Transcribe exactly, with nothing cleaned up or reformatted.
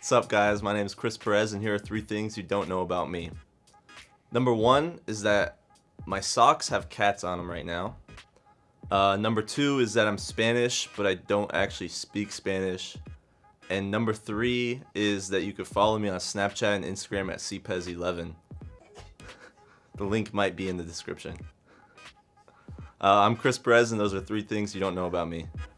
What's up, guys? My name is Chris Perez, and here are three things you don't know about me. Number one is that my socks have cats on them right now. Uh, number two is that I'm Spanish, but I don't actually speak Spanish. And number three is that you could follow me on Snapchat and Instagram at C Pez eleven. The link might be in the description. Uh, I'm Chris Perez, and those are three things you don't know about me.